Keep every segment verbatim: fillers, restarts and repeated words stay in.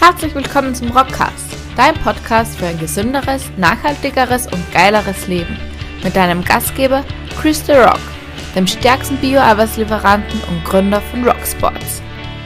Herzlich willkommen zum Rockcast, dein Podcast für ein gesünderes, nachhaltigeres und geileres Leben. Mit deinem Gastgeber Chris The Rock, dem stärksten Bio-Eiweißlieferanten und Gründer von Rocksports.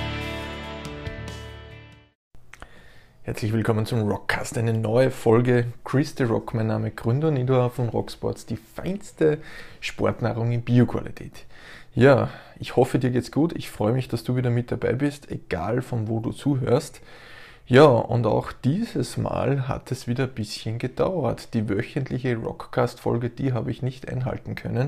Herzlich willkommen zum Rockcast, eine neue Folge. Chris The Rock, mein Name, Gründer und Inhaber von Rocksports, die feinste Sportnahrung in Bioqualität. Ja, ich hoffe, dir geht's gut. Ich freue mich, dass du wieder mit dabei bist, egal von wo du zuhörst. Ja, und auch dieses Mal hat es wieder ein bisschen gedauert. Die wöchentliche Rockcast-Folge, die habe ich nicht einhalten können.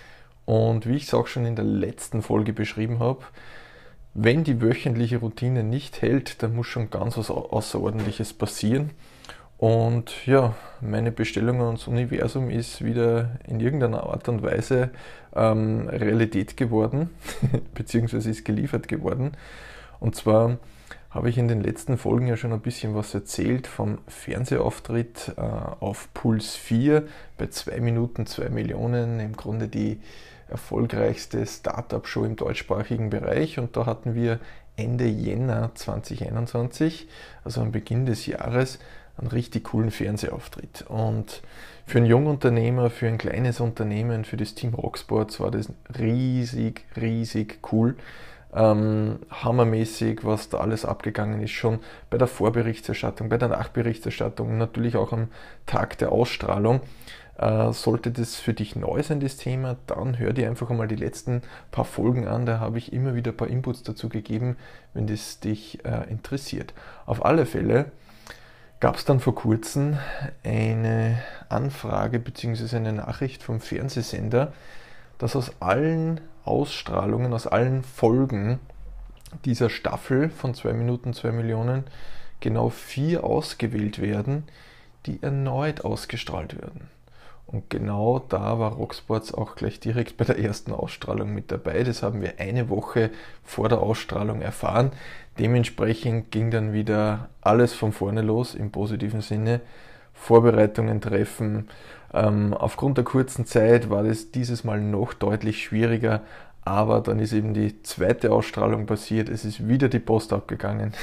Und wie ich es auch schon in der letzten Folge beschrieben habe, wenn die wöchentliche Routine nicht hält, dann muss schon ganz was Außerordentliches passieren. Und ja, meine Bestellung ans Universum ist wieder in irgendeiner Art und Weise ähm, Realität geworden, beziehungsweise ist geliefert geworden. Und zwar habe ich in den letzten Folgen ja schon ein bisschen was erzählt vom Fernsehauftritt äh, auf Puls vier bei zwei Minuten zwei Millionen, im Grunde die erfolgreichste Startup-Show im deutschsprachigen Bereich, und da hatten wir Ende Jänner zwanzig einundzwanzig, also am Beginn des Jahres, einen richtig coolen Fernsehauftritt. Und für einen Jungunternehmer, für ein kleines Unternehmen, für das Team Rocksports war das riesig, riesig cool. Ähm, hammermäßig, was da alles abgegangen ist, schon bei der Vorberichterstattung, bei der Nachberichterstattung, natürlich auch am Tag der Ausstrahlung. Äh, sollte das für dich neu sein, das Thema, dann hör dir einfach einmal die letzten paar Folgen an, da habe ich immer wieder ein paar Inputs dazu gegeben, wenn das dich äh, interessiert. Auf alle Fälle gab es dann vor kurzem eine Anfrage bzw. eine Nachricht vom Fernsehsender, dass aus allen Ausstrahlungen, aus allen Folgen dieser Staffel von zwei Minuten zwei Millionen genau vier ausgewählt werden, die erneut ausgestrahlt werden. Und genau da war Rocksports auch gleich direkt bei der ersten Ausstrahlung mit dabei. Das haben wir eine Woche vor der Ausstrahlung erfahren. Dementsprechend ging dann wieder alles von vorne los, im positiven Sinne. Vorbereitungen treffen. Ähm, aufgrund der kurzen Zeit war das dieses Mal noch deutlich schwieriger, aber dann ist eben die zweite Ausstrahlung passiert. Es ist wieder die Post abgegangen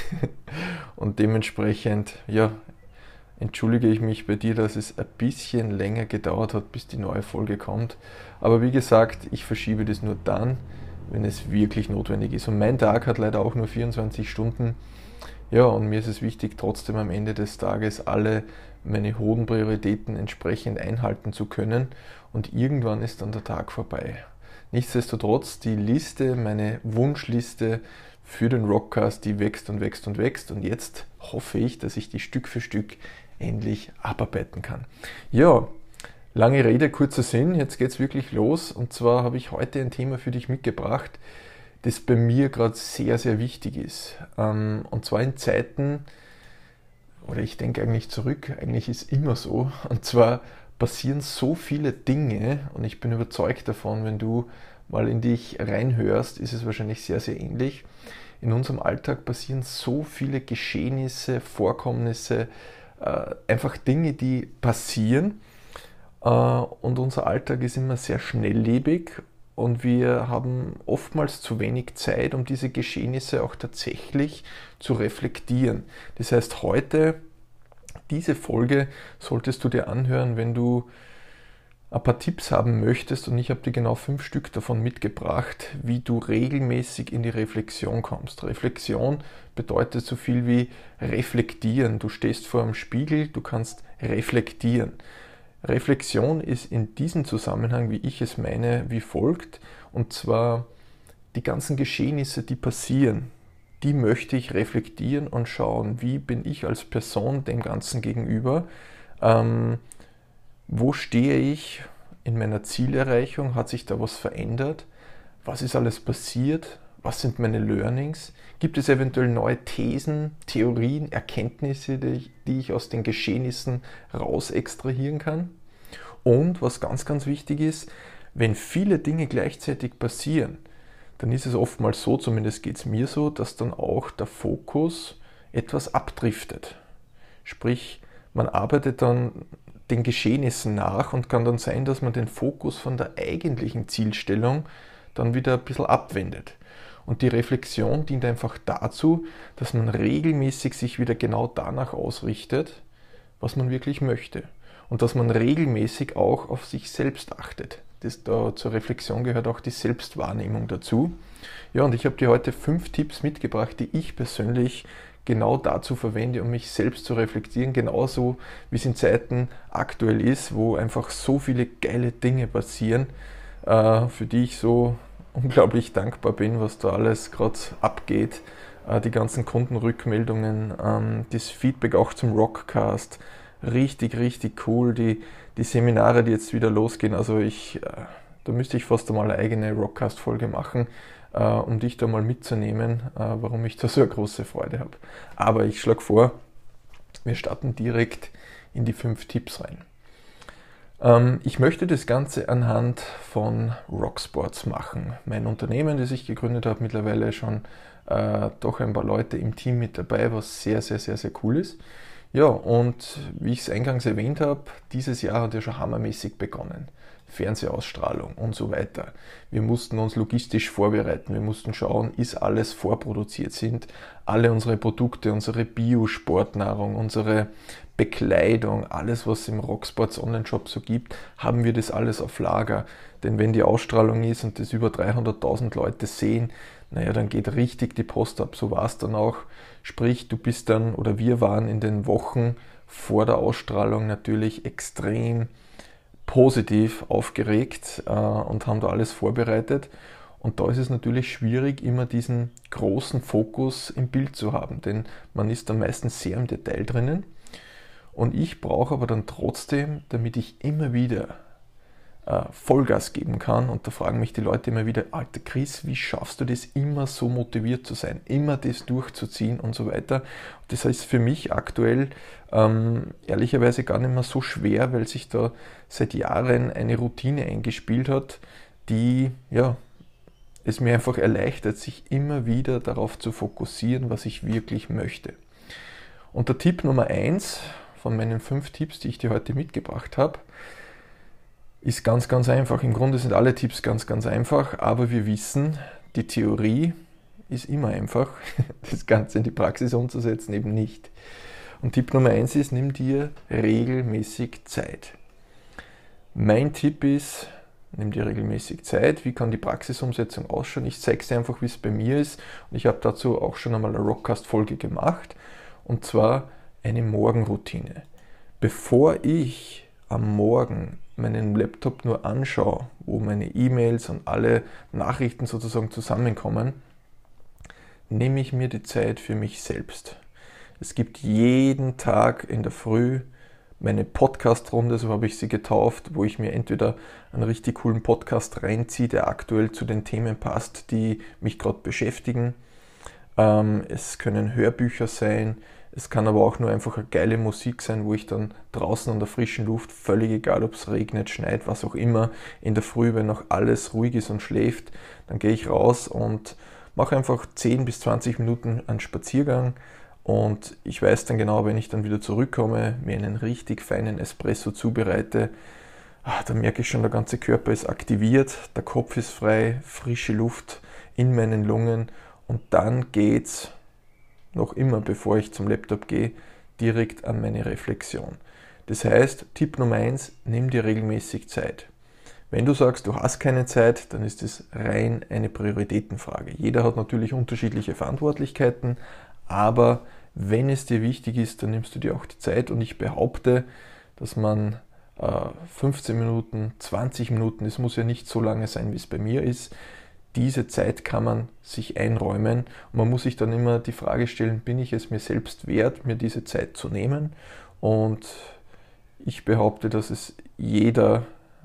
und dementsprechend, ja, entschuldige ich mich bei dir, dass es ein bisschen länger gedauert hat, bis die neue Folge kommt. Aber wie gesagt, ich verschiebe das nur dann, wenn es wirklich notwendig ist. Und mein Tag hat leider auch nur vierundzwanzig Stunden. Ja, und mir ist es wichtig, trotzdem am Ende des Tages alle meine hohen Prioritäten entsprechend einhalten zu können. Und irgendwann ist dann der Tag vorbei. Nichtsdestotrotz, die Liste, meine Wunschliste für den Rockcast, die wächst und wächst und wächst. Und jetzt hoffe ich, dass ich die Stück für Stück endlich abarbeiten kann. Ja, lange Rede, kurzer Sinn, jetzt geht's wirklich los. Und zwar habe ich heute ein Thema für dich mitgebracht, das bei mir gerade sehr, sehr wichtig ist. Und zwar in Zeiten, oder ich denke eigentlich zurück, eigentlich ist immer so, und zwar passieren so viele Dinge, und ich bin überzeugt davon, wenn du mal in dich reinhörst, ist es wahrscheinlich sehr, sehr ähnlich. In unserem Alltag passieren so viele Geschehnisse, Vorkommnisse, äh, einfach Dinge, die passieren, äh, und unser Alltag ist immer sehr schnelllebig und wir haben oftmals zu wenig Zeit, um diese Geschehnisse auch tatsächlich zu reflektieren. Das heißt, heute, diese Folge solltest du dir anhören, wenn du ein paar Tipps haben möchtest, und ich habe dir genau fünf Stück davon mitgebracht, wie du regelmäßig in die Reflexion kommst. Reflexion bedeutet so viel wie reflektieren. Du stehst vor einem Spiegel, du kannst reflektieren. Reflexion ist in diesem Zusammenhang, wie ich es meine, wie folgt, und zwar die ganzen Geschehnisse, die passieren, die möchte ich reflektieren und schauen, wie bin ich als Person dem Ganzen gegenüber, ähm, wo stehe ich in meiner Zielerreichung, hat sich da was verändert, was ist alles passiert, was sind meine Learnings, gibt es eventuell neue Thesen, Theorien, Erkenntnisse, die ich, die ich aus den Geschehnissen raus extrahieren kann. Und was ganz, ganz wichtig ist, wenn viele Dinge gleichzeitig passieren, dann ist es oftmals so, zumindest geht es mir so, dass dann auch der Fokus etwas abdriftet. Sprich, man arbeitet dann den Geschehnissen nach und kann dann sein, dass man den Fokus von der eigentlichen Zielstellung dann wieder ein bisschen abwendet. Und die Reflexion dient einfach dazu, dass man regelmäßig sich wieder genau danach ausrichtet, was man wirklich möchte. Und dass man regelmäßig auch auf sich selbst achtet. Das, da, zur Reflexion gehört auch die Selbstwahrnehmung dazu. Ja, und ich habe dir heute fünf Tipps mitgebracht, die ich persönlich genau dazu verwende, um mich selbst zu reflektieren, genauso wie es in Zeiten aktuell ist, wo einfach so viele geile Dinge passieren, äh, für die ich so unglaublich dankbar bin, was da alles gerade abgeht. Äh, die ganzen Kundenrückmeldungen, ähm, das Feedback auch zum Rockcast, richtig, richtig cool. Die, die Seminare, die jetzt wieder losgehen, also ich, äh, da müsste ich fast einmal eine eigene Rockcast-Folge machen, Uh, um dich da mal mitzunehmen, uh, warum ich da so eine große Freude habe. Aber ich schlage vor, wir starten direkt in die fünf Tipps rein. Um, ich möchte das Ganze anhand von Rocksports machen. Mein Unternehmen, das ich gegründet habe, mittlerweile schon uh, doch ein paar Leute im Team mit dabei, was sehr, sehr, sehr, sehr cool ist. Ja, und wie ich es eingangs erwähnt habe, dieses Jahr hat ja schon hammermäßig begonnen. Fernsehausstrahlung und so weiter. Wir mussten uns logistisch vorbereiten, wir mussten schauen, ist alles vorproduziert, sind alle unsere Produkte, unsere Bio-Sportnahrung, unsere Bekleidung, alles was es im Rocksports Online-Shop so gibt, haben wir das alles auf Lager. Denn wenn die Ausstrahlung ist und das über dreihunderttausend Leute sehen, naja, dann geht richtig die Post ab. So war es dann auch. Sprich, du bist dann, oder wir waren in den Wochen vor der Ausstrahlung natürlich extrem positiv aufgeregt äh, und haben da alles vorbereitet. Und da ist es natürlich schwierig, immer diesen großen Fokus im Bild zu haben, denn man ist dann meistens sehr im Detail drinnen. Und ich brauche aber dann trotzdem, damit ich immer wieder äh, Vollgas geben kann, und da fragen mich die Leute immer wieder, Alter Chris, wie schaffst du das, immer so motiviert zu sein, immer das durchzuziehen und so weiter. Das heißt für mich aktuell ähm, ehrlicherweise gar nicht mehr so schwer, weil sich da seit Jahren eine Routine eingespielt hat, die ja, es mir einfach erleichtert, sich immer wieder darauf zu fokussieren, was ich wirklich möchte. Und der Tipp Nummer eins von meinen fünf Tipps, die ich dir heute mitgebracht habe, ist ganz, ganz einfach. Im Grunde sind alle Tipps ganz, ganz einfach, aber wir wissen, die Theorie ist immer einfach, das Ganze in die Praxis umzusetzen eben nicht. Und Tipp Nummer eins ist, nimm dir regelmäßig Zeit. Mein Tipp ist, nimm dir regelmäßig Zeit. Wie kann die Praxisumsetzung ausschauen? Ich zeige es dir einfach, wie es bei mir ist. Und ich habe dazu auch schon einmal eine Rockcast-Folge gemacht. Und zwar eine Morgenroutine. Bevor ich am Morgen meinen Laptop nur anschaue, wo meine E-Mails und alle Nachrichten sozusagen zusammenkommen, nehme ich mir die Zeit für mich selbst. Es gibt jeden Tag in der Früh meine Podcast-Runde, so habe ich sie getauft, wo ich mir entweder einen richtig coolen Podcast reinziehe, der aktuell zu den Themen passt, die mich gerade beschäftigen. Ähm, es können Hörbücher sein, es kann aber auch nur einfach eine geile Musik sein, wo ich dann draußen an der frischen Luft, völlig egal ob es regnet, schneit, was auch immer, in der Früh, wenn noch alles ruhig ist und schläft, dann gehe ich raus und mache einfach zehn bis zwanzig Minuten einen Spaziergang. Und ich weiß dann genau, wenn ich dann wieder zurückkomme, mir einen richtig feinen Espresso zubereite, ah, dann merke ich schon, der ganze Körper ist aktiviert, der Kopf ist frei, frische Luft in meinen Lungen, und dann geht's noch immer, bevor ich zum Laptop gehe, direkt an meine Reflexion. Das heißt, Tipp Nummer eins, nimm dir regelmäßig Zeit. Wenn du sagst, du hast keine Zeit, dann ist es rein eine Prioritätenfrage. Jeder hat natürlich unterschiedliche Verantwortlichkeiten, aber wenn es dir wichtig ist, dann nimmst du dir auch die Zeit, und ich behaupte, dass man äh, fünfzehn Minuten, zwanzig Minuten, es muss ja nicht so lange sein, wie es bei mir ist, diese Zeit kann man sich einräumen, und man muss sich dann immer die Frage stellen, bin ich es mir selbst wert, mir diese Zeit zu nehmen? Und ich behaupte, dass es jeder,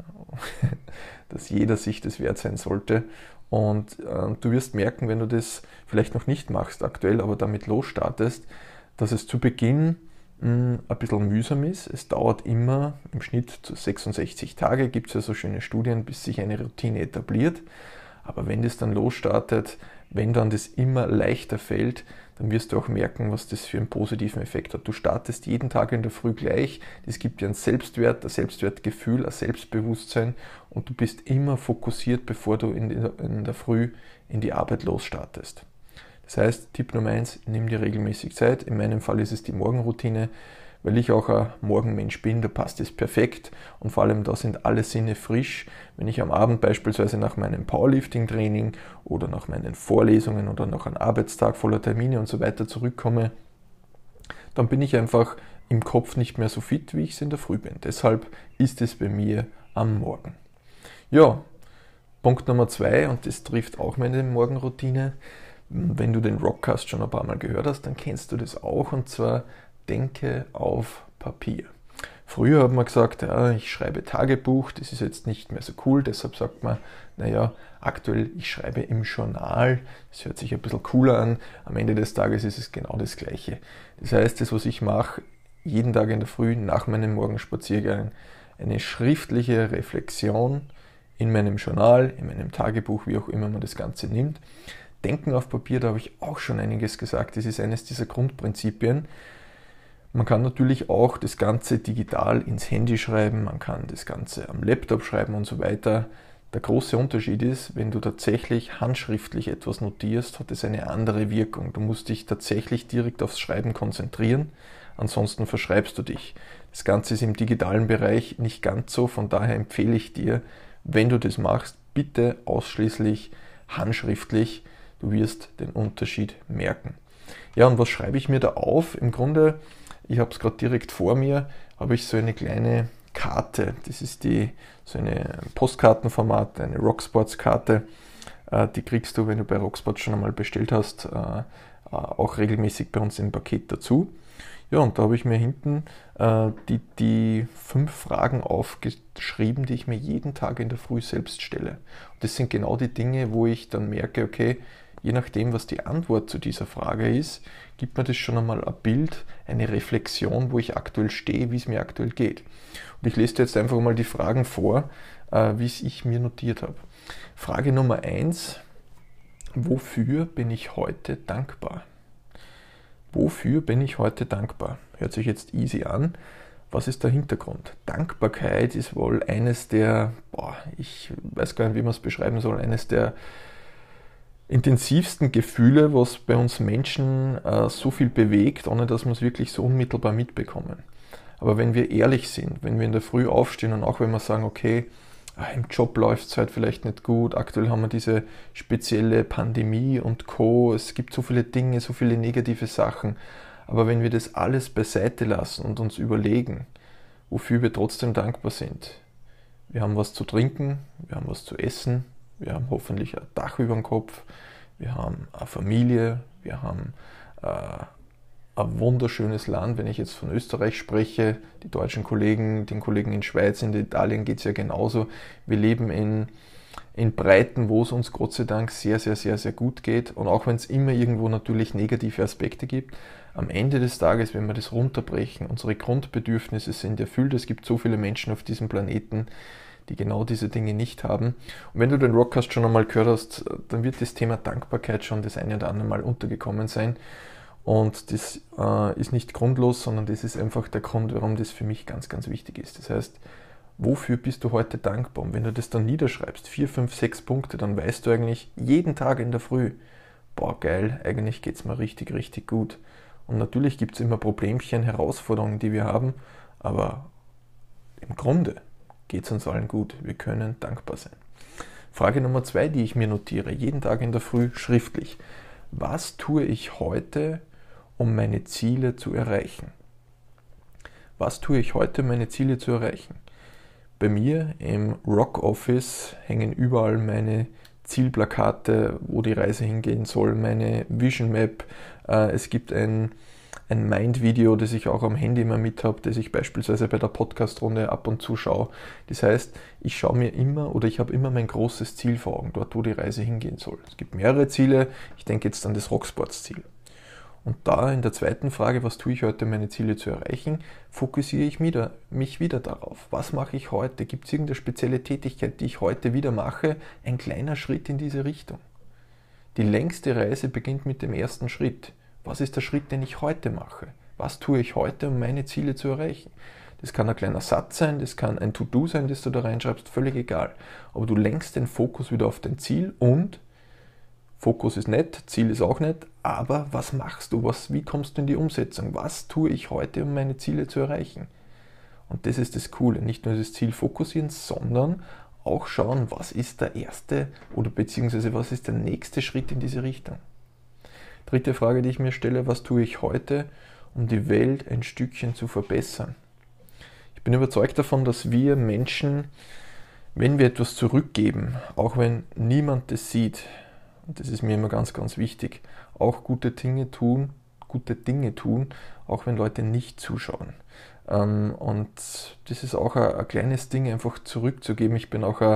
dass jeder sich das wert sein sollte. Und äh, du wirst merken, wenn du das vielleicht noch nicht machst aktuell, aber damit losstartest, dass es zu Beginn mh, ein bisschen mühsam ist. Es dauert immer im Schnitt zu sechsundsechzig Tage, gibt es ja so schöne Studien, bis sich eine Routine etabliert. Aber wenn das dann losstartet, wenn dann das immer leichter fällt, dann wirst du auch merken, was das für einen positiven Effekt hat. Du startest jeden Tag in der Früh gleich, das gibt dir einen Selbstwert, ein Selbstwertgefühl, ein Selbstbewusstsein und du bist immer fokussiert, bevor du in der, in der Früh in die Arbeit losstartest. Das heißt, Tipp Nummer eins, nimm dir regelmäßig Zeit. In meinem Fall ist es die Morgenroutine, weil ich auch ein Morgenmensch bin, da passt es perfekt und vor allem da sind alle Sinne frisch. Wenn ich am Abend beispielsweise nach meinem Powerlifting-Training oder nach meinen Vorlesungen oder nach einem Arbeitstag voller Termine und so weiter zurückkomme, dann bin ich einfach im Kopf nicht mehr so fit, wie ich es in der Früh bin. Deshalb ist es bei mir am Morgen. Ja, Punkt Nummer zwei, und das trifft auch meine Morgenroutine. Wenn du den Rockcast schon ein paar Mal gehört hast, dann kennst du das auch, und zwar denke auf Papier. Früher hat man gesagt, ja, ich schreibe Tagebuch, das ist jetzt nicht mehr so cool, deshalb sagt man, naja, aktuell, ich schreibe im Journal, das hört sich ein bisschen cooler an, am Ende des Tages ist es genau das Gleiche. Das heißt, das, was ich mache, jeden Tag in der Früh nach meinem Morgenspaziergang, eine schriftliche Reflexion in meinem Journal, in meinem Tagebuch, wie auch immer man das Ganze nimmt. Denken auf Papier, da habe ich auch schon einiges gesagt, das ist eines dieser Grundprinzipien. Man kann natürlich auch das Ganze digital ins Handy schreiben, man kann das Ganze am Laptop schreiben und so weiter. Der große Unterschied ist, wenn du tatsächlich handschriftlich etwas notierst, hat es eine andere Wirkung. Du musst dich tatsächlich direkt aufs Schreiben konzentrieren, ansonsten verschreibst du dich. Das Ganze ist im digitalen Bereich nicht ganz so, von daher empfehle ich dir, wenn du das machst, bitte ausschließlich handschriftlich. Du wirst den Unterschied merken. Ja, und was schreibe ich mir da auf? Im Grunde, ich habe es gerade direkt vor mir, habe ich so eine kleine Karte. Das ist die so eine Postkartenformat, eine Rocksports-Karte. Äh, die kriegst du, wenn du bei Rocksports schon einmal bestellt hast, äh, auch regelmäßig bei uns im Paket dazu. Ja, und da habe ich mir hinten äh, die, die fünf Fragen aufgeschrieben, die ich mir jeden Tag in der Früh selbst stelle. Und das sind genau die Dinge, wo ich dann merke, okay, je nachdem, was die Antwort zu dieser Frage ist, gibt mir das schon einmal ein Bild, eine Reflexion, wo ich aktuell stehe, wie es mir aktuell geht. Und ich lese dir jetzt einfach mal die Fragen vor, äh, wie es ich mir notiert habe. Frage Nummer eins, wofür bin ich heute dankbar? Wofür bin ich heute dankbar? Hört sich jetzt easy an. Was ist der Hintergrund? Dankbarkeit ist wohl eines der, boah, ich weiß gar nicht, wie man es beschreiben soll, eines der intensivsten Gefühle, was bei uns Menschen äh, so viel bewegt, ohne dass wir es wirklich so unmittelbar mitbekommen. Aber wenn wir ehrlich sind, wenn wir in der Früh aufstehen und auch wenn wir sagen, okay, im Job läuft es halt vielleicht nicht gut, aktuell haben wir diese spezielle Pandemie und Co., es gibt so viele Dinge, so viele negative Sachen, aber wenn wir das alles beiseite lassen und uns überlegen, wofür wir trotzdem dankbar sind, wir haben was zu trinken, wir haben was zu essen, wir haben hoffentlich ein Dach über dem Kopf, wir haben eine Familie, wir haben äh, ein wunderschönes Land, wenn ich jetzt von Österreich spreche, die deutschen Kollegen, den Kollegen in Schweiz, in Italien geht es ja genauso. Wir leben in, in Breiten, wo es uns Gott sei Dank sehr, sehr, sehr, sehr gut geht. Und auch wenn es immer irgendwo natürlich negative Aspekte gibt, am Ende des Tages, wenn wir das runterbrechen, unsere Grundbedürfnisse sind erfüllt. Es gibt so viele Menschen auf diesem Planeten, die genau diese Dinge nicht haben. Und wenn du den Rockcast schon einmal gehört hast, dann wird das Thema Dankbarkeit schon das eine oder andere Mal untergekommen sein. Und das äh, ist nicht grundlos, sondern das ist einfach der Grund, warum das für mich ganz, ganz wichtig ist. Das heißt, wofür bist du heute dankbar? Und wenn du das dann niederschreibst, vier, fünf, sechs Punkte, dann weißt du eigentlich jeden Tag in der Früh, boah geil, eigentlich geht es mir richtig, richtig gut. Und natürlich gibt es immer Problemchen, Herausforderungen, die wir haben, aber im Grunde geht es uns allen gut. Wir können dankbar sein. Frage Nummer zwei, die ich mir notiere, jeden Tag in der Früh schriftlich. Was tue ich heute, um meine Ziele zu erreichen? Was tue ich heute, um meine Ziele zu erreichen? Bei mir im Rock Office hängen überall meine Zielplakate, wo die Reise hingehen soll, meine Vision Map. Es gibt ein, ein Mind-Video, das ich auch am Handy immer mit habe, das ich beispielsweise bei der Podcast-Runde ab und zu schaue. Das heißt, ich schaue mir immer oder ich habe immer mein großes Ziel vor Augen, dort wo die Reise hingehen soll. Es gibt mehrere Ziele, ich denke jetzt an das Rocksports-Ziel. Und da in der zweiten Frage, was tue ich heute, um meine Ziele zu erreichen, fokussiere ich wieder, mich wieder darauf. Was mache ich heute? Gibt es irgendeine spezielle Tätigkeit, die ich heute wieder mache? Ein kleiner Schritt in diese Richtung. Die längste Reise beginnt mit dem ersten Schritt. Was ist der Schritt, den ich heute mache? Was tue ich heute, um meine Ziele zu erreichen? Das kann ein kleiner Satz sein, das kann ein To-Do sein, das du da reinschreibst, völlig egal. Aber du lenkst den Fokus wieder auf dein Ziel und Fokus ist nett, Ziel ist auch nett, aber was machst du? Was, wie kommst du in die Umsetzung? Was tue ich heute, um meine Ziele zu erreichen? Und das ist das Coole, nicht nur das Ziel fokussieren, sondern auch schauen, was ist der erste oder beziehungsweise was ist der nächste Schritt in diese Richtung. Dritte Frage, die ich mir stelle, was tue ich heute, um die Welt ein Stückchen zu verbessern? Ich bin überzeugt davon, dass wir Menschen, wenn wir etwas zurückgeben, auch wenn niemand das sieht, und das ist mir immer ganz, ganz wichtig, auch gute Dinge tun, gute Dinge tun, auch wenn Leute nicht zuschauen. Und das ist auch ein, ein kleines Ding, einfach zurückzugeben. Ich bin auch ein,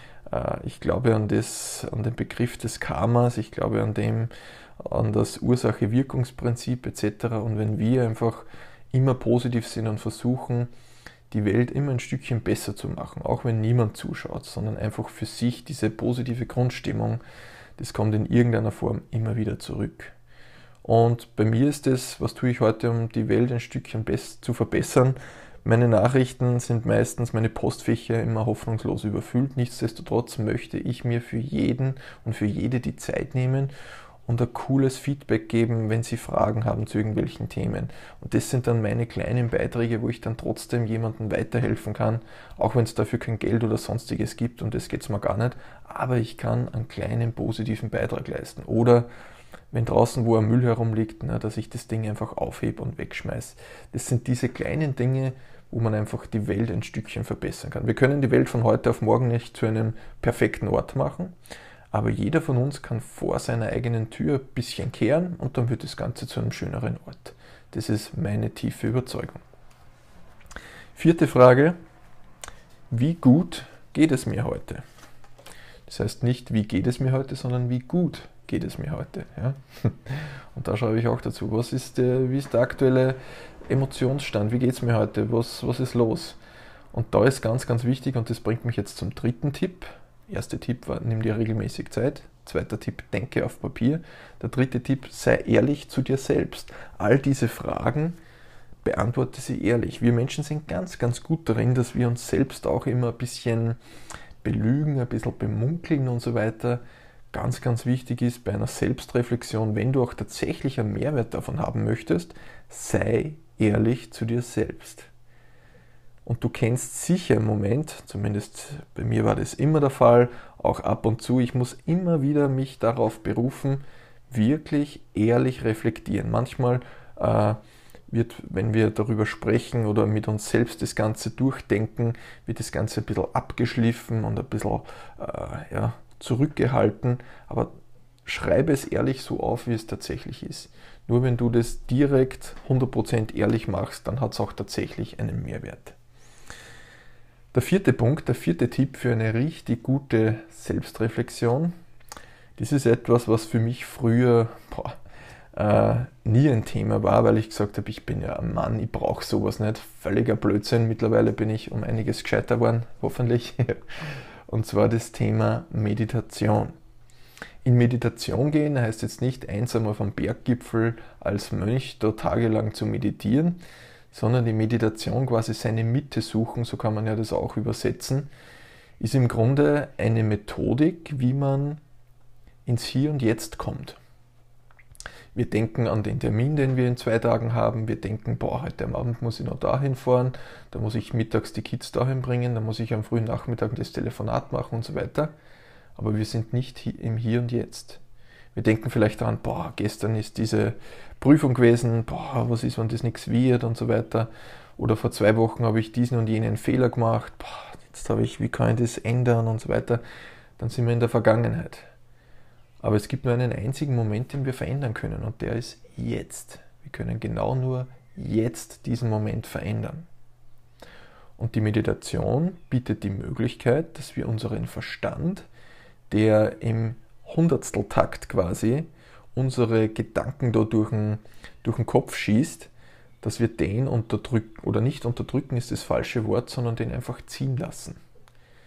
ich glaube an, das, an den Begriff des Karmas, ich glaube an, dem, an das Ursache-Wirkungsprinzip et cetera. Und wenn wir einfach immer positiv sind und versuchen, die Welt immer ein Stückchen besser zu machen, auch wenn niemand zuschaut, sondern einfach für sich diese positive Grundstimmung, das kommt in irgendeiner Form immer wieder zurück. Und bei mir ist es, was tue ich heute, um die Welt ein Stückchen zu verbessern? Meine Nachrichten sind meistens, meine Postfächer immer hoffnungslos überfüllt. Nichtsdestotrotz möchte ich mir für jeden und für jede die Zeit nehmen und ein cooles Feedback geben, wenn sie Fragen haben zu irgendwelchen Themen. Und das sind dann meine kleinen Beiträge, wo ich dann trotzdem jemandem weiterhelfen kann, auch wenn es dafür kein Geld oder sonstiges gibt, und das geht es mir gar nicht, aber ich kann einen kleinen positiven Beitrag leisten. Oder wenn draußen wo ein Müll herumliegt, na, dass ich das Ding einfach aufhebe und wegschmeiße. Das sind diese kleinen Dinge, wo man einfach die Welt ein Stückchen verbessern kann. Wir können die Welt von heute auf morgen nicht zu einem perfekten Ort machen, aber jeder von uns kann vor seiner eigenen Tür ein bisschen kehren und dann wird das Ganze zu einem schöneren Ort. Das ist meine tiefe Überzeugung. Vierte Frage: Wie gut geht es mir heute? Das heißt nicht, wie geht es mir heute, sondern wie gut geht es mir heute. Ja? Und da schreibe ich auch dazu, was ist der, wie ist der aktuelle Emotionsstand, wie geht es mir heute, was, was ist los? Und da ist ganz, ganz wichtig, und das bringt mich jetzt zum dritten Tipp. Erster Tipp war, nimm dir regelmäßig Zeit. Zweiter Tipp, denke auf Papier. Der dritte Tipp, sei ehrlich zu dir selbst. All diese Fragen beantworte sie ehrlich. Wir Menschen sind ganz, ganz gut darin, dass wir uns selbst auch immer ein bisschen belügen, ein bisschen bemunkeln und so weiter. Ganz, ganz wichtig ist bei einer Selbstreflexion, wenn du auch tatsächlich einen Mehrwert davon haben möchtest, sei ehrlich zu dir selbst. Und du kennst sicher im Moment, zumindest bei mir war das immer der Fall, auch ab und zu, ich muss immer wieder mich darauf berufen, wirklich ehrlich reflektieren. Manchmal äh, wird, wenn wir darüber sprechen oder mit uns selbst das Ganze durchdenken, wird das Ganze ein bisschen abgeschliffen und ein bisschen äh, ja, zurückgehalten, aber schreibe es ehrlich so auf, wie es tatsächlich ist. Nur wenn du das direkt hundert Prozent ehrlich machst, dann hat es auch tatsächlich einen Mehrwert. Der vierte Punkt, der vierte Tipp für eine richtig gute Selbstreflexion, das ist etwas, was für mich früher boah, äh, nie ein Thema war, weil ich gesagt habe, ich bin ja ein Mann, ich brauche sowas nicht. Völliger Blödsinn, mittlerweile bin ich um einiges gescheiter geworden, hoffentlich. Und zwar das Thema Meditation. In Meditation gehen heißt jetzt nicht einsam auf einem Berggipfel als Mönch da tagelang zu meditieren, sondern die Meditation, quasi seine Mitte suchen, so kann man ja das auch übersetzen, ist im Grunde eine Methodik, wie man ins Hier und Jetzt kommt. Wir denken an den Termin, den wir in zwei Tagen haben. Wir denken, boah, heute am Abend muss ich noch dahin fahren, da muss ich mittags die Kids dahin bringen, da muss ich am frühen Nachmittag das Telefonat machen und so weiter. Aber wir sind nicht im Hier und Jetzt. Wir denken vielleicht daran, boah, gestern ist diese Prüfung gewesen, boah, was ist, wenn das nichts wird und so weiter. Oder vor zwei Wochen habe ich diesen und jenen Fehler gemacht, boah, jetzt habe ich, wie kann ich das ändern und so weiter. Dann sind wir in der Vergangenheit. Aber es gibt nur einen einzigen Moment, den wir verändern können, und der ist jetzt. Wir können genau nur jetzt diesen Moment verändern. Und die Meditation bietet die Möglichkeit, dass wir unseren Verstand, der im Hundertsteltakt quasi unsere Gedanken da durch den, durch den Kopf schießt, dass wir den unterdrücken, oder nicht unterdrücken ist das falsche Wort, sondern den einfach ziehen lassen.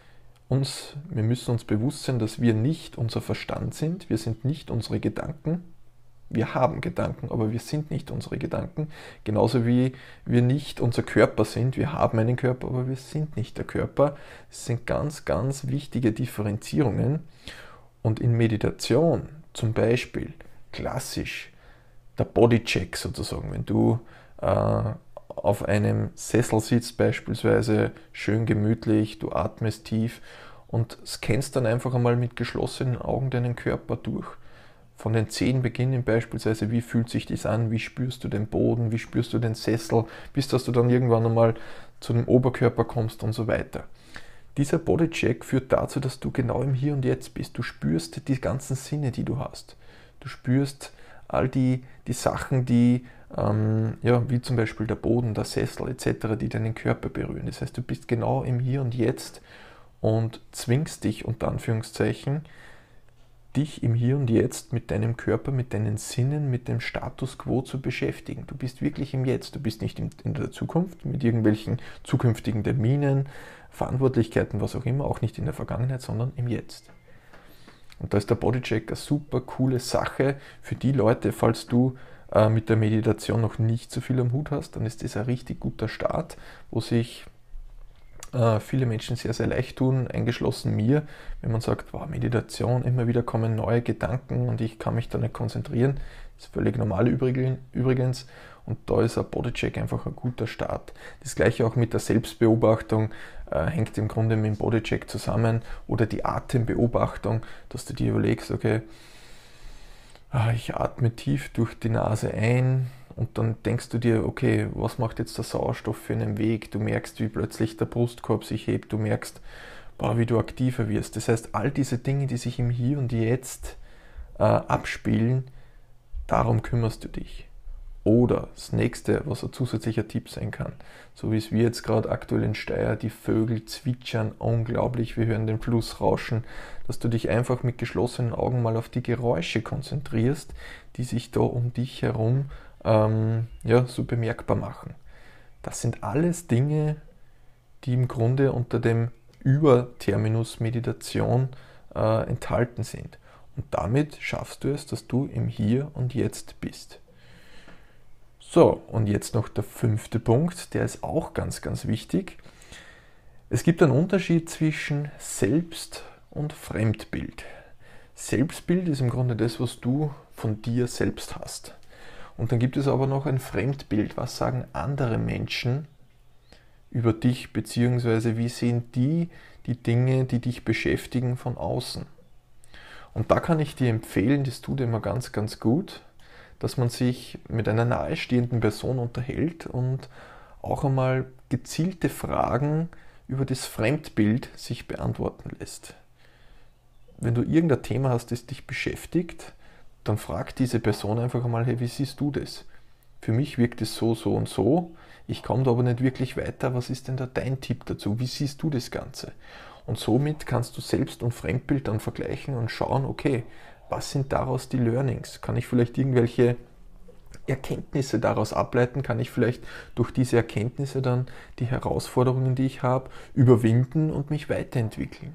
uns, wir müssen uns bewusst sein, dass wir nicht unser Verstand sind, wir sind nicht unsere Gedanken. Wir haben Gedanken, aber wir sind nicht unsere Gedanken. Genauso wie wir nicht unser Körper sind. Wir haben einen Körper, aber wir sind nicht der Körper. Das sind ganz, ganz wichtige Differenzierungen. Und in Meditation zum Beispiel, klassisch, der Bodycheck sozusagen, wenn du äh, auf einem Sessel sitzt beispielsweise, schön gemütlich, du atmest tief und scannst dann einfach einmal mit geschlossenen Augen deinen Körper durch. Von den Zehen beginnen beispielsweise, wie fühlt sich das an, wie spürst du den Boden, wie spürst du den Sessel, bis dass du dann irgendwann einmal zu dem Oberkörper kommst und so weiter. Dieser Bodycheck führt dazu, dass du genau im Hier und Jetzt bist. Du spürst die ganzen Sinne, die du hast. Du spürst all die, die Sachen, die, ähm, ja, wie zum Beispiel der Boden, der Sessel et cetera, die deinen Körper berühren. Das heißt, du bist genau im Hier und Jetzt und zwingst dich, unter Anführungszeichen, dich im Hier und Jetzt mit deinem Körper, mit deinen Sinnen, mit dem Status Quo zu beschäftigen. Du bist wirklich im Jetzt, du bist nicht in der Zukunft mit irgendwelchen zukünftigen Terminen, Verantwortlichkeiten, was auch immer, auch nicht in der Vergangenheit, sondern im Jetzt. Und da ist der Bodycheck eine super coole Sache für die Leute, falls du äh, mit der Meditation noch nicht so viel am Hut hast, dann ist das ein richtig guter Start, wo sich viele Menschen sehr, sehr leicht tun, eingeschlossen mir, wenn man sagt, wow, Meditation, immer wieder kommen neue Gedanken und ich kann mich da nicht konzentrieren. Das ist völlig normal übrigens und da ist ein Bodycheck einfach ein guter Start. Das gleiche auch mit der Selbstbeobachtung äh, hängt im Grunde mit dem Bodycheck zusammen oder die Atembeobachtung, dass du dir überlegst, okay, ich atme tief durch die Nase ein, und dann denkst du dir, okay, was macht jetzt der Sauerstoff für einen Weg? Du merkst, wie plötzlich der Brustkorb sich hebt, du merkst, boah, wie du aktiver wirst. Das heißt, all diese Dinge, die sich im Hier und Jetzt äh, abspielen, darum kümmerst du dich. Oder das nächste, was ein zusätzlicher Tipp sein kann, so wie es wir jetzt gerade aktuell in Steyr, die Vögel zwitschern, unglaublich, wir hören den Fluss rauschen, dass du dich einfach mit geschlossenen Augen mal auf die Geräusche konzentrierst, die sich da um dich herum ähm, ja, so bemerkbar machen. Das sind alles Dinge, die im Grunde unter dem Überterminus Meditation äh, enthalten sind. Und damit schaffst du es, dass du im Hier und Jetzt bist. So, und jetzt noch der fünfte Punkt, der ist auch ganz, ganz wichtig. Es gibt einen Unterschied zwischen Selbst- und Fremdbild. Selbstbild ist im Grunde das, was du von dir selbst hast. Und dann gibt es aber noch ein Fremdbild. Was sagen andere Menschen über dich, beziehungsweise wie sehen die die Dinge, die dich beschäftigen, von außen? Und da kann ich dir empfehlen, das tut immer ganz, ganz gut, dass man sich mit einer nahestehenden Person unterhält und auch einmal gezielte Fragen über das Fremdbild sich beantworten lässt. Wenn du irgendein Thema hast, das dich beschäftigt, dann frag diese Person einfach einmal, hey, wie siehst du das? Für mich wirkt es so, so und so, ich komme da aber nicht wirklich weiter, was ist denn da dein Tipp dazu? Wie siehst du das Ganze? Und somit kannst du Selbst- und Fremdbild dann vergleichen und schauen, okay, was sind daraus die Learnings? Kann ich vielleicht irgendwelche Erkenntnisse daraus ableiten? Kann ich vielleicht durch diese Erkenntnisse dann die Herausforderungen, die ich habe, überwinden und mich weiterentwickeln?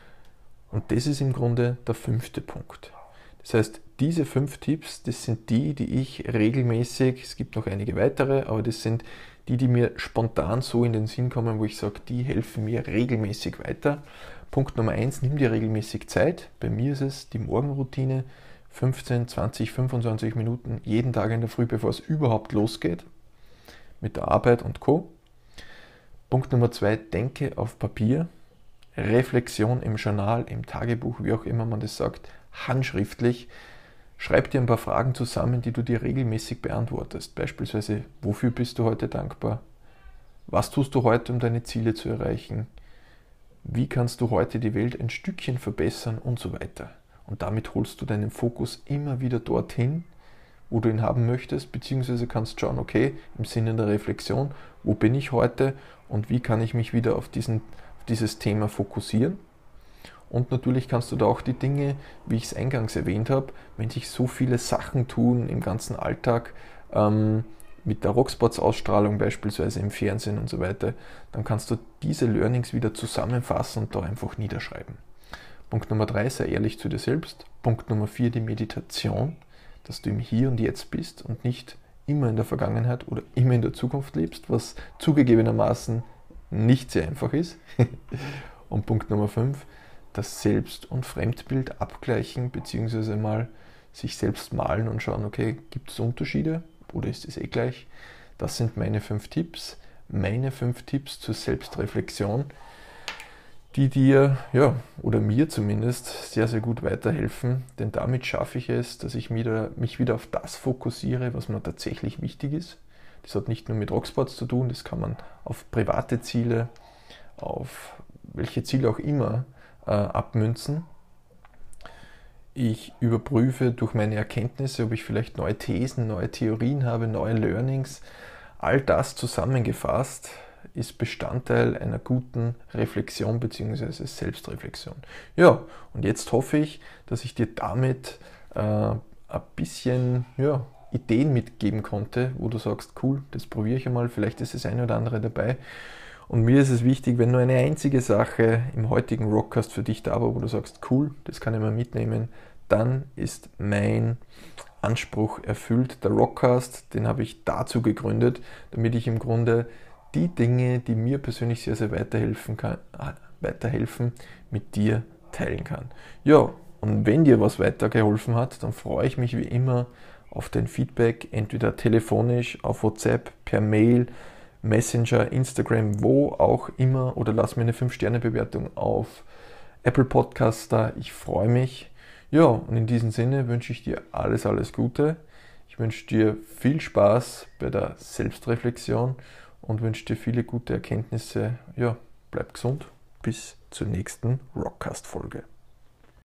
Und das ist im Grunde der fünfte Punkt. Das heißt, diese fünf Tipps, das sind die, die ich regelmäßig, es gibt noch einige weitere, aber das sind die, die mir spontan so in den Sinn kommen, wo ich sage, die helfen mir regelmäßig weiter. Punkt Nummer eins, nimm dir regelmäßig Zeit. Bei mir ist es die Morgenroutine, fünfzehn, zwanzig, fünfundzwanzig Minuten jeden Tag in der Früh, bevor es überhaupt losgeht, mit der Arbeit und Co. Punkt Nummer zwei, denke auf Papier. Reflexion im Journal, im Tagebuch, wie auch immer man das sagt, handschriftlich. Schreib dir ein paar Fragen zusammen, die du dir regelmäßig beantwortest. Beispielsweise, wofür bist du heute dankbar? Was tust du heute, um deine Ziele zu erreichen? Wie kannst du heute die Welt ein Stückchen verbessern und so weiter? Und damit holst du deinen Fokus immer wieder dorthin, wo du ihn haben möchtest, beziehungsweise kannst schauen, okay, im Sinne der Reflexion, wo bin ich heute und wie kann ich mich wieder auf, diesen, auf dieses Thema fokussieren? Und natürlich kannst du da auch die Dinge, wie ich es eingangs erwähnt habe, wenn sich so viele Sachen tun im ganzen Alltag, ähm, mit der Rocksports-Ausstrahlung beispielsweise im Fernsehen und so weiter, dann kannst du diese Learnings wieder zusammenfassen und da einfach niederschreiben. Punkt Nummer drei, sei ehrlich zu dir selbst. Punkt Nummer vier, die Meditation, dass du im Hier und Jetzt bist und nicht immer in der Vergangenheit oder immer in der Zukunft lebst, was zugegebenermaßen nicht sehr einfach ist. Und Punkt Nummer fünf, das Selbst- und Fremdbild abgleichen, beziehungsweise mal sich selbst malen und schauen, okay, gibt es Unterschiede oder ist es eh gleich? Das sind meine fünf Tipps, meine fünf Tipps zur Selbstreflexion, die dir, ja, oder mir zumindest, sehr, sehr gut weiterhelfen, denn damit schaffe ich es, dass ich wieder, mich wieder auf das fokussiere, was mir tatsächlich wichtig ist. Das hat nicht nur mit Rocksports zu tun, das kann man auf private Ziele, auf welche Ziele auch immer äh, abmünzen. Ich überprüfe durch meine Erkenntnisse, ob ich vielleicht neue Thesen, neue Theorien habe, neue Learnings. All das zusammengefasst ist Bestandteil einer guten Reflexion bzw. Selbstreflexion. Ja, und jetzt hoffe ich, dass ich dir damit äh, ein bisschen ja, Ideen mitgeben konnte, wo du sagst, cool, das probiere ich einmal, vielleicht ist das eine oder andere dabei. Und mir ist es wichtig, wenn nur eine einzige Sache im heutigen Rockcast für dich da war, wo du sagst, cool, das kann ich mal mitnehmen, dann ist mein Anspruch erfüllt. Der Rockcast, den habe ich dazu gegründet, damit ich im Grunde die Dinge, die mir persönlich sehr, sehr weiterhelfen kann, weiterhelfen, mit dir teilen kann. Ja, und wenn dir was weitergeholfen hat, dann freue ich mich wie immer auf dein Feedback, entweder telefonisch, auf WhatsApp, per Mail, Messenger, Instagram, wo auch immer, oder lass mir eine fünf Sterne Bewertung auf Apple Podcasts da. Ich freue mich. Ja, und in diesem Sinne wünsche ich dir alles, alles Gute. Ich wünsche dir viel Spaß bei der Selbstreflexion und wünsche dir viele gute Erkenntnisse. Ja, bleib gesund. Bis zur nächsten Rockcast-Folge.